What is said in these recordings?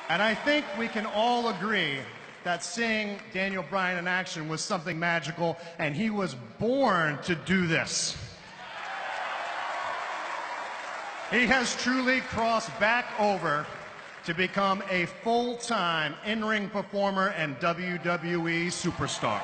And I think we can all agree that seeing Daniel Bryan in action was something magical, and he was born to do this. He has truly crossed back over to become a full-time in-ring performer and WWE superstar.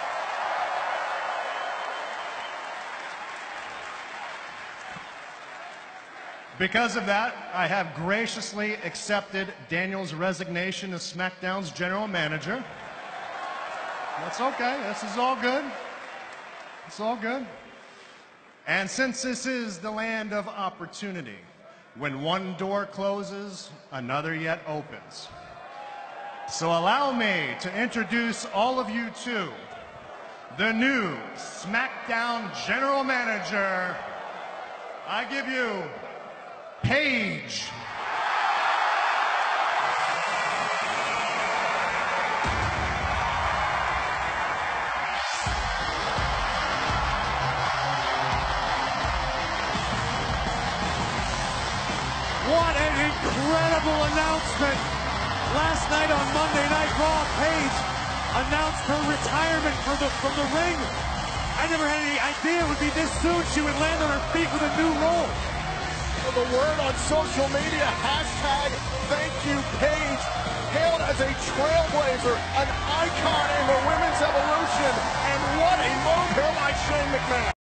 Because of that, I have graciously accepted Daniel's resignation as SmackDown's general manager. That's okay. This is all good. It's all good. And since this is the land of opportunity, when one door closes, another yet opens. So allow me to introduce all of you to the new SmackDown general manager. I give you Paige. What an incredible announcement. Last night on Monday Night Raw, Paige announced her retirement from the ring. I never had any idea it would be this soon she would land on her feet with a new role. The word on social media, hashtag thank you Paige, hailed as a trailblazer, an icon in the women's evolution, and what a move here by Shane McMahon.